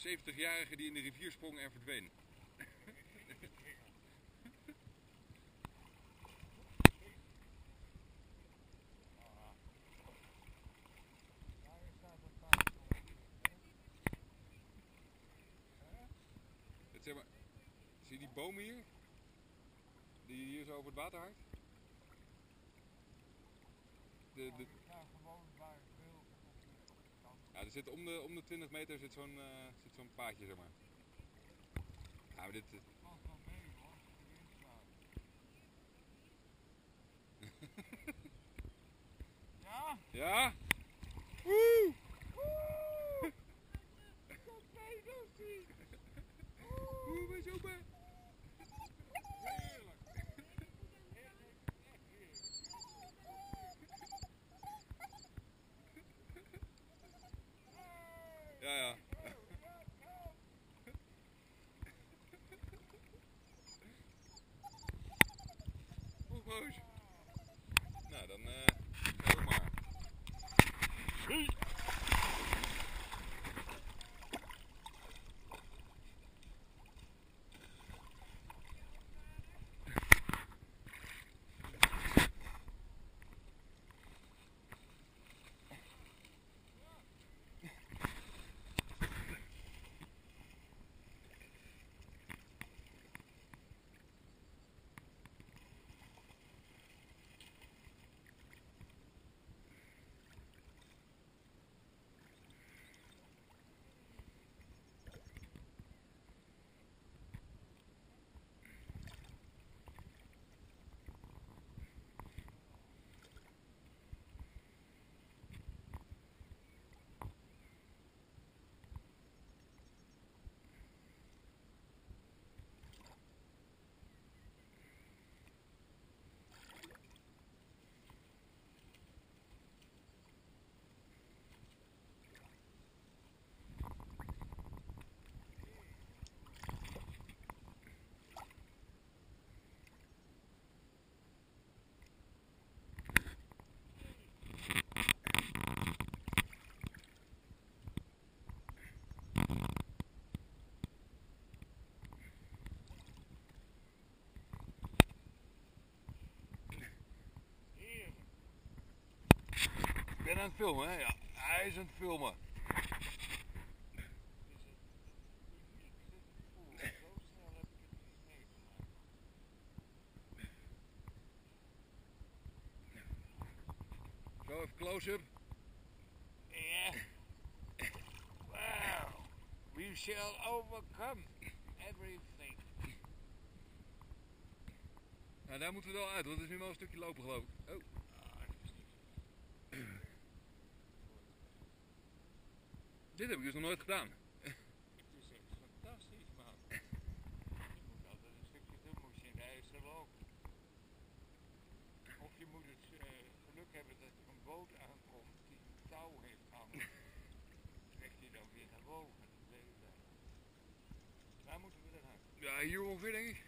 70-jarige die in de rivier sprong en verdween. Zeg maar, zie je die bomen hier? Die hier zo over het water hangt? Ja, er zit om de 20 meter zit zo'n paadje, zeg maar. Ja, maar dit... Ja? Ja? Woe! Oeh, wees open! Ja, ja. Oeh, boos. Nou, dan ga ook maar. Ik ben aan het filmen, hè? Ja, hij is aan het filmen. Zo, even close-up. Yeah. Wow. We shall overcome everything. Nou, daar moeten we wel uit, want het is nu wel een stukje lopen, geloof ik. Oh. Dit heb ik dus nog nooit gedaan. Het is echt fantastisch, man. Je moet altijd een stukje doen, moest je in de IJssel lopen. Of je moet het geluk hebben dat er een boot aankomt die een touw heeft hangen. Trek je dan weer naar boven. Daar moeten we eruit. Ja, hier ongeveer denk ik.